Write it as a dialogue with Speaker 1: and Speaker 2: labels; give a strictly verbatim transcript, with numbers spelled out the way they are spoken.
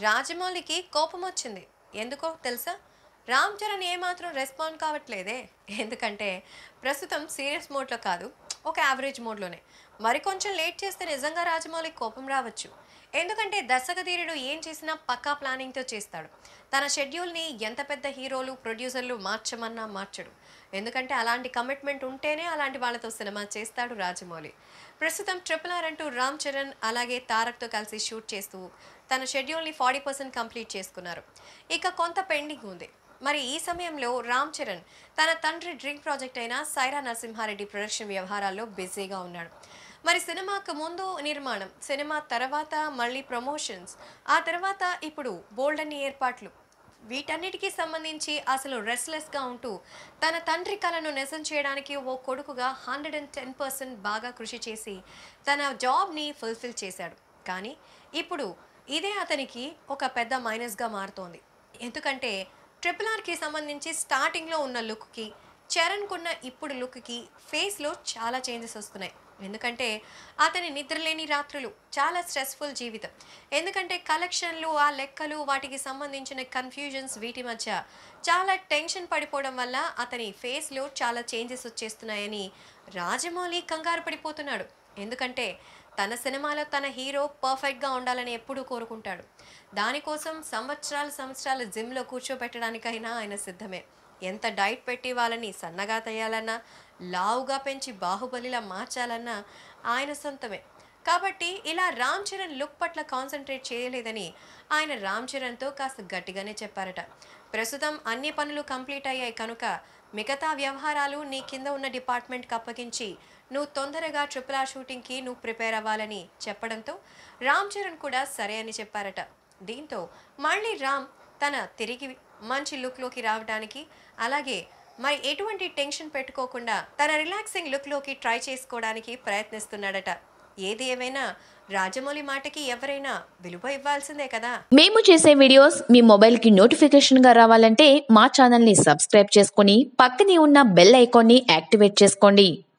Speaker 1: రాజమౌళికి కోపం వచ్చింది. ఎందుకో తెలుసా? రామ్ చరణ్ ఏమాత్రం రెస్పాండ్ కావట్లేదే. ఎందుకంటే ప్రస్తుతం సీరియస్ మోడ్లో కాదు, ఒక యావరేజ్ మోడ్లోనే. మరి కొంచెం లేట్ చేస్తే నిజంగా రాజమౌళికి కోపం రావచ్చు. ఎందుకంటే దర్శకధీరుడు ఏం చేసినా పక్కా ప్లానింగ్తో చేస్తాడు. తన షెడ్యూల్ని ఎంత పెద్ద హీరోలు ప్రొడ్యూసర్లు మార్చమన్నా మార్చడు. ఎందుకంటే అలాంటి కమిట్మెంట్ ఉంటేనే అలాంటి వాళ్ళతో సినిమా చేస్తాడు రాజమౌళి. ప్రస్తుతం ట్రిపుల్ ఆర్ అంటూ రామ్ చరణ్ అలాగే తారక్తో కలిసి షూట్ చేస్తూ తన షెడ్యూల్ని ఫార్టీ పర్సెంట్ కంప్లీట్ చేసుకున్నారు. ఇక కొంత పెండింగ్ ఉంది. మరి ఈ సమయంలో రామ్ చరణ్ తన తండ్రి డ్రీమ్ ప్రాజెక్ట్ అయిన సైరా నరసింహారెడ్డి ప్రొడక్షన్ వ్యవహారాల్లో బిజీగా ఉన్నాడు. మరి సినిమాకు ముందు నిర్మాణం, సినిమా తర్వాత మళ్ళీ ప్రమోషన్స్, ఆ తర్వాత ఇప్పుడు బోల్డ్ అన్ని ఏర్పాట్లు, వీటన్నిటికీ సంబంధించి అసలు రెస్ట్లెస్గా ఉంటూ తన తండ్రి కలను నిజం చేయడానికి ఓ కొడుకుగా హండ్రెడ్ అండ్ టెన్ పర్సెంట్ బాగా కృషి చేసి తన జాబ్ని ఫుల్ఫిల్ చేశాడు. కానీ ఇప్పుడు ఇదే అతనికి ఒక పెద్ద మైనస్గా మారుతోంది. ఎందుకంటే ట్రిపుల్ ఆర్కి సంబంధించి స్టార్టింగ్లో ఉన్న లుక్కి, చరణ్కున్న ఇప్పుడు లుక్కి ఫేస్లో చాలా చేంజెస్ వస్తున్నాయి. ఎందుకంటే అతని నిద్రలేని రాత్రులు, చాలా స్ట్రెస్ఫుల్ జీవితం. ఎందుకంటే కలెక్షన్లు, ఆ లెక్కలు, వాటికి సంబంధించిన కన్ఫ్యూజన్స్, వీటి మధ్య చాలా టెన్షన్ పడిపోవడం వల్ల అతని ఫేస్లో చాలా చేంజెస్ వచ్చేస్తున్నాయని రాజమౌళి కంగారు పడిపోతున్నాడు. ఎందుకంటే తన సినిమాలో తన హీరో పర్ఫెక్ట్గా ఉండాలని ఎప్పుడూ కోరుకుంటాడు. దానికోసం సంవత్సరాలు సంవత్సరాలు జిమ్లో కూర్చోబెట్టడానికైనా ఆయన సిద్ధమే. ఎంత డైట్ పెట్టి వాళ్ళని సన్నగా తేయాలన్నా, లావుగా పెంచి బాహుబలిలా మార్చాలన్నా ఆయన సొంతమే. కాబట్టి ఇలా రామ్ చరణ్ లుక్ పట్ల కాన్సన్ట్రేట్ చేయలేదని ఆయన రామ్ చరణ్తో కాస్త గట్టిగానే చెప్పారట. ప్రస్తుతం అన్ని పనులు కంప్లీట్ అయ్యాయి కనుక మిగతా వ్యవహారాలు నీ కింద ఉన్న డిపార్ట్మెంట్కి అప్పగించి నువ్వు తొందరగా ట్రిపుల్ ఆర్ షూటింగ్కి నువ్వు ప్రిపేర్ అవ్వాలని చెప్పడంతో రామ్ చరణ్ కూడా సరే అని చెప్పారట. దీంతో మళ్ళీ రామ్ తన తిరిగి మంచి లుక్లోకి రావడానికి, అలాగే మరి ఎటువంటి టెన్షన్ పెట్టుకోకుండా తన రిలాక్సింగ్ లుక్లోకి ట్రై చేసుకోవడానికి ప్రయత్నిస్తున్నాడట. ఏది ఏమైనా రాజమౌళి మాటకి ఎవరైనా విలువ ఇవ్వాల్సిందే కదా.
Speaker 2: మేము చేసే వీడియోస్ మీ మొబైల్కి నోటిఫికేషన్గా రావాలంటే మా ఛానల్ని సబ్స్క్రైబ్ చేసుకొని పక్కనే ఉన్న బెల్ ఐకాన్ని యాక్టివేట్ చేసుకోండి.